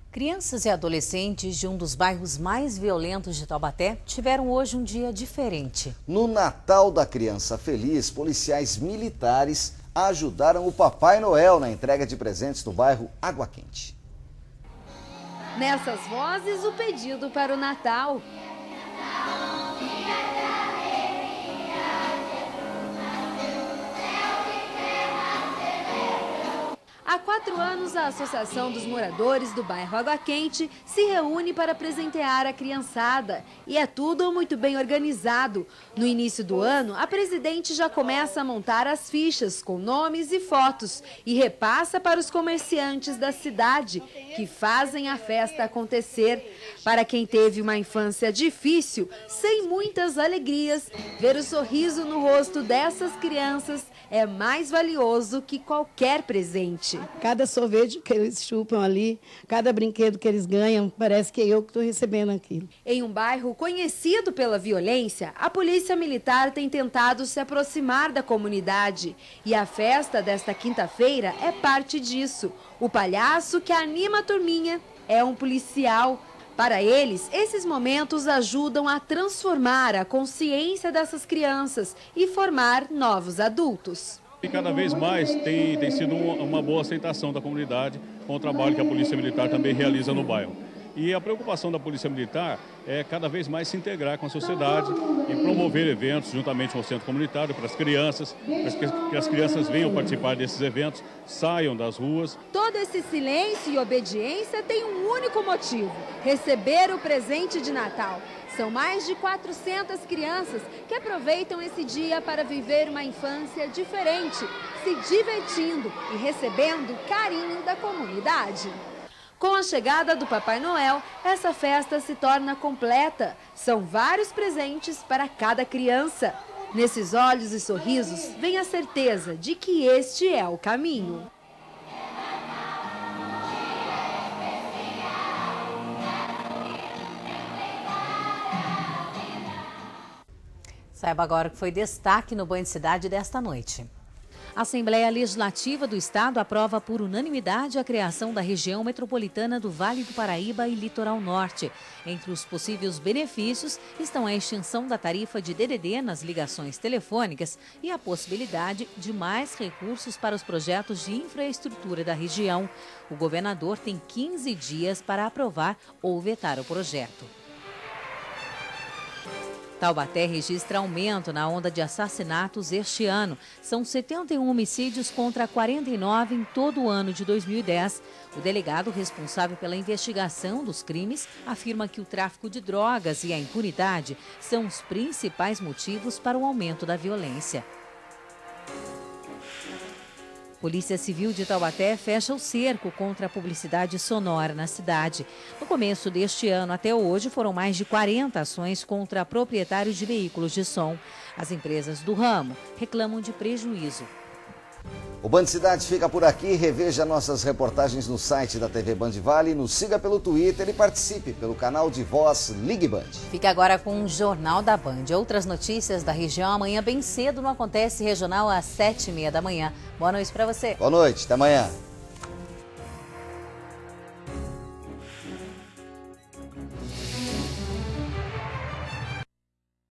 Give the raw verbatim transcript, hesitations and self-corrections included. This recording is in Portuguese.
Crianças e adolescentes de um dos bairros mais violentos de Taubaté tiveram hoje um dia diferente. No Natal da Criança Feliz, policiais militares ajudaram o Papai Noel na entrega de presentes no bairro Água Quente. Nessas vozes, o pedido para o Natal. Há quatro anos, a Associação dos Moradores do bairro Água Quente se reúne para presentear a criançada. E é tudo muito bem organizado. No início do ano, a presidente já começa a montar as fichas com nomes e fotos e repassa para os comerciantes da cidade, que fazem a festa acontecer. Para quem teve uma infância difícil, sem muitas alegrias, ver o sorriso no rosto dessas crianças é mais valioso que qualquer presente. Cada sorvete que eles chupam ali, cada brinquedo que eles ganham, parece que é eu que estou recebendo aquilo. Em um bairro conhecido pela violência, a Polícia Militar tem tentado se aproximar da comunidade. E a festa desta quinta-feira é parte disso. O palhaço que anima a turminha é um policial. Para eles, esses momentos ajudam a transformar a consciência dessas crianças e formar novos adultos. E cada vez mais tem, tem sido uma, uma boa aceitação da comunidade com o trabalho que a Polícia Militar também realiza no bairro. E a preocupação da Polícia Militar é cada vez mais se integrar com a sociedade e promover eventos juntamente com o centro comunitário para as crianças, para que as crianças venham participar desses eventos, saiam das ruas. Todo esse silêncio e obediência tem um único motivo: receber o presente de Natal. São mais de quatrocentas crianças que aproveitam esse dia para viver uma infância diferente, se divertindo e recebendo carinho da comunidade. Com a chegada do Papai Noel, essa festa se torna completa. São vários presentes para cada criança. Nesses olhos e sorrisos, vem a certeza de que este é o caminho. Saiba agora o que foi destaque no Banho de Cidade desta noite. A Assembleia Legislativa do Estado aprova por unanimidade a criação da região metropolitana do Vale do Paraíba e Litoral Norte. Entre os possíveis benefícios estão a extinção da tarifa de D D D nas ligações telefônicas e a possibilidade de mais recursos para os projetos de infraestrutura da região. O governador tem quinze dias para aprovar ou vetar o projeto. Taubaté registra aumento na onda de assassinatos este ano. São setenta e um homicídios contra quarenta e nove em todo o ano de dois mil e dez. O delegado responsável pela investigação dos crimes afirma que o tráfico de drogas e a impunidade são os principais motivos para o aumento da violência. Polícia Civil de Taubaté fecha o cerco contra a publicidade sonora na cidade. No começo deste ano até hoje foram mais de quarenta ações contra proprietários de veículos de som. As empresas do ramo reclamam de prejuízo. O Band Cidade fica por aqui. Reveja nossas reportagens no site da T V Band Vale, nos siga pelo Twitter e participe pelo canal de voz Ligue Band. Fique agora com o Jornal da Band. Outras notícias da região amanhã bem cedo no Acontece Regional às sete e meia da manhã. Boa noite para você. Boa noite, até amanhã.